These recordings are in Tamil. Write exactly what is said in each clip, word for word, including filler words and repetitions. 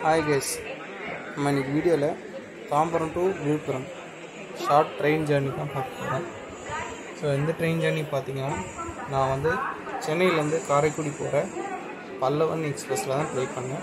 Hi guys, நம்ம இன்னைக்கு வீடியோவில் Tambaram to Villupuram short train journey தான் பார்க்க போகிறேன். ஸோ இந்த ட்ரெயின் ஜேர்னி பார்த்தீங்கன்னா நான் வந்து சென்னையிலேருந்து காரைக்குடி போகிற பல்லவன் எக்ஸ்பிரஸில் தான் ட்ரை பண்ணேன்.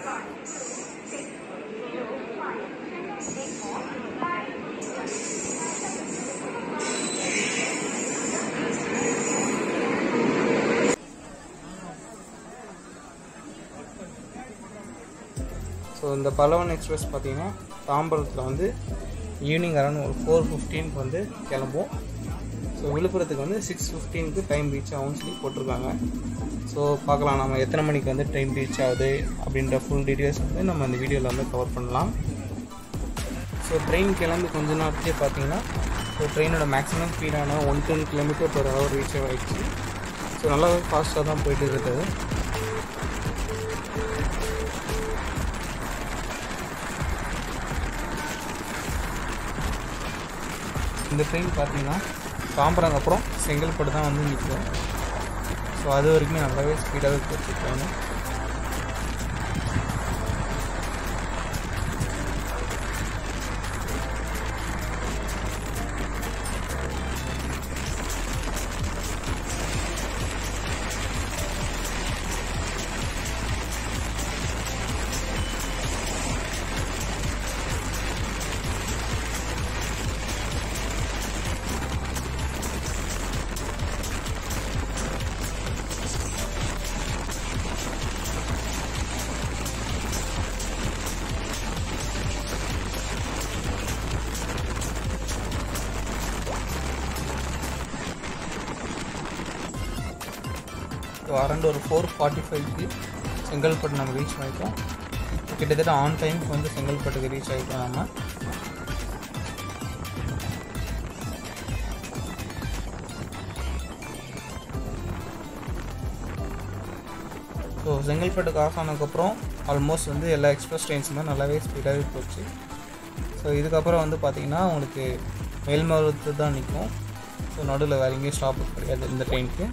ஸோ இந்த பல்லவன் எக்ஸ்பிரஸ் பார்த்தீங்கன்னா தாம்பரத்தில் வந்து ஈவினிங் அரௌண்ட் ஒரு ஃபோர் ஃபிஃப்டீனுக்கு வந்து கிளம்பும். ஸோ விழுப்புரத்துக்கு வந்து சிக்ஸ் ஃபிஃப்டீனுக்கு டைம் ரீச் ஆகும்னு சொல்லி போட்டிருக்காங்க. ஸோ பார்க்கலாம் நம்ம எத்தனை மணிக்கு வந்து ட்ரெயின் ரீச் ஆகுது அப்படின்ற ஃபுல் டீட்டெயில்ஸ் வந்து நம்ம இந்த வீடியோவில் வந்து கவர் பண்ணலாம். ஸோ ட்ரெயின் கிளம்பி கொஞ்ச நேரத்துலேயே பார்த்தீங்கன்னா ஸோ ட்ரெயினோட மேக்ஸிமம் ஸ்பீடான one ten kilometre per hour reach ஆகிடுச்சு. ஸோ நல்லாவே ஃபாஸ்ட்டாக தான் போயிட்டு இருக்குது. இந்த ட்ரெயின் பார்த்தீங்கன்னா தாம்பரம் அப்புறம் செங்கல்பட்டு தான் வந்து நிற்கும். ஸோ அது வரைக்குமே நல்லாவே ஸ்பீடாகவே போட்டுருக்காங்க. ஸோ அரௌண்ட் ஒரு ஃபோர் ஃபார்ட்டி ஃபைவ்க்கு செங்கல்பட்டு நம்ம ரீச் ஆகிட்டோம். கிட்டத்தட்ட ஆன் டைமுக்கு வந்து செங்கல்பட்டுக்கு ரீச் ஆகிட்டோம் நம்ம. ஸோ செங்கல்பட்டுக்கு ஆஃப் ஆனதுக்கப்புறம் ஆல்மோஸ்ட் வந்து எல்லா எக்ஸ்பிரஸ் ட்ரெயின்ஸுமே நல்லாவே ஸ்பீடாகவே போச்சு. ஸோ இதுக்கப்புறம் வந்து பார்த்திங்கன்னா உங்களுக்கு மேல்மருவத்து தான் நிற்கும். ஸோ நடுவில் வேறு எங்கேயும் ஸ்டாப்பு கிடையாது இந்த ட்ரெயினுக்கு.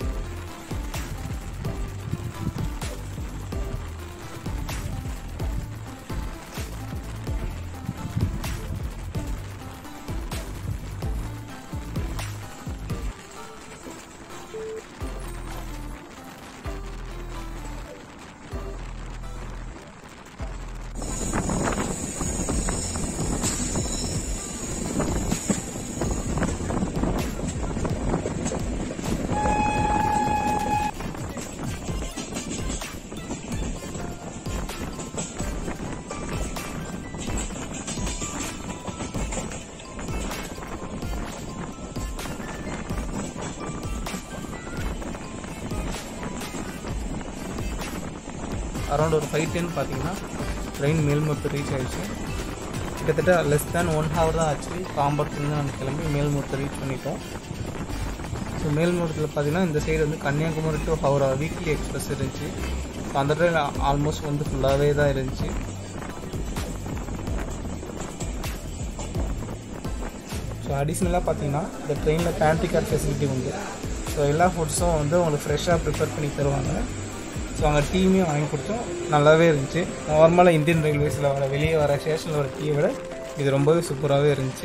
அரௌண்ட் ஒரு ஃபைவ் டென் பார்த்தீங்கன்னா ட்ரெயின் மேல்மருவத்து ரீச் ஆகிடுச்சு. கிட்டத்தட்ட லெஸ் தேன் ஒன் ஹவர் தான் ஆச்சு தாம்பரத்துலேருந்து நம்ம கிளம்பி மேல்மருவத்தை ரீச் பண்ணிட்டோம். ஸோ மேல்மருவத்தில் பார்த்தீங்கன்னா இந்த சைடு வந்து Kanyakumari to Howrah weekly express இருந்துச்சு. ஸோ அந்த ட்ரெயின் ஆல்மோஸ்ட் வந்து ஃபுல்லாகவே தான் இருந்துச்சு. ஸோ அடிஷ்னலாக பார்த்தீங்கன்னா இந்த ட்ரெயினில் பேண்ட்ரி கார்ட் ஃபெசிலிட்டி உண்டு. ஸோ எல்லா ஃபுட்ஸும் வந்து உங்களுக்கு ஃப்ரெஷ்ஷாக ப்ரிப்பேர் பண்ணி தருவாங்க. ஸோ அங்கே டீயுமே வாங்கி கொடுத்தோம், நல்லாவே இருந்துச்சு. நார்மலாக இந்தியன் ரயில்வேஸில் வர வெளியே வர ஸ்டேஷனில் வர டீயை விட இது ரொம்பவே சூப்பராகவே இருந்துச்சு.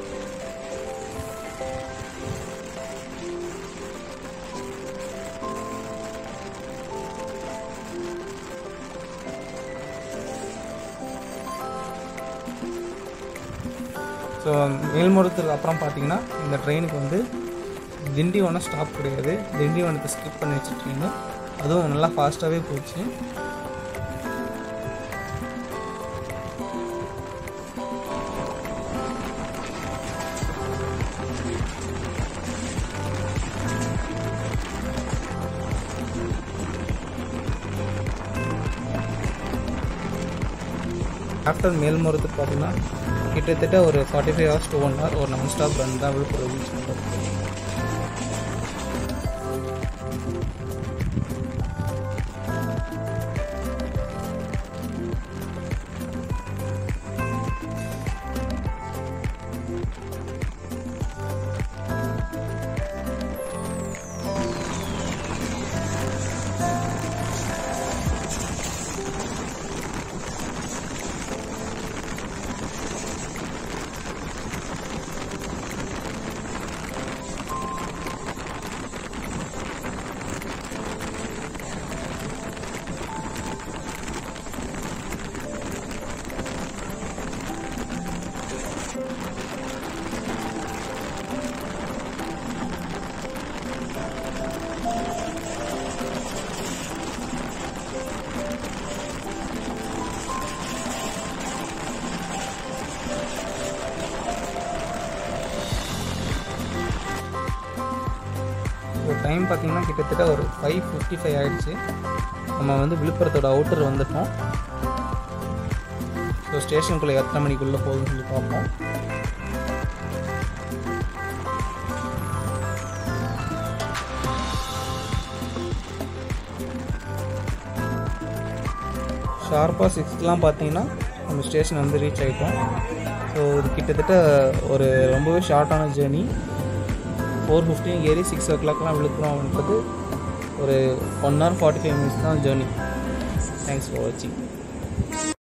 ஸோ மேல்மருவத்துக்கு அப்புறம் பார்த்தீங்கன்னா இந்த ட்ரெயினுக்கு வந்து திண்டிவனம் ஸ்டாப் கிடையாது. திண்டிவனத்தை ஸ்கிப் பண்ணி வச்சுட்டீங்க. அதுவும் நல்லா ஃபாஸ்ட்டாகவே போச்சு. ஆஃப்டர் மேல்மருவத்துக்கு பார்த்தீங்கன்னா கிட்டத்தட்ட ஒரு forty five hours to one hour ஒரு நான் ஸ்டாப் ரன் தான் விழுப்புரம் ரீச் பண்ணுறது. டைம் பார்த்திங்கன்னா கிட்டத்தட்ட ஒரு ஃபைவ் ஃபிஃப்டி ஃபைவ் ஆகிடுச்சு. நம்ம வந்து விழுப்புரத்தோட அவுட்டர் வந்துட்டோம். ஸோ ஸ்டேஷனுக்குள்ளே எத்தனை மணிக்குள்ளே போகுதுன்னு சொல்லி பார்ப்போம். ஷார்ப்பாக சிக்ஸ்க்கெலாம் பார்த்தீங்கன்னா நம்ம ஸ்டேஷன் வந்து ரீச் ஆகிட்டோம். ஸோ இது கிட்டத்தட்ட ஒரு ரொம்பவே ஷார்ட்டான ஜேர்னி. ஃபோர் ஃபிஃப்டின் ஏறி சிக்ஸ் ஓ கிளாக்லாம் விழுப்புரம்ன்றது ஒரு one hour forty five minutes தான் ஜேர்னி. தேங்க்ஸ் ஃபார் வாட்சிங்.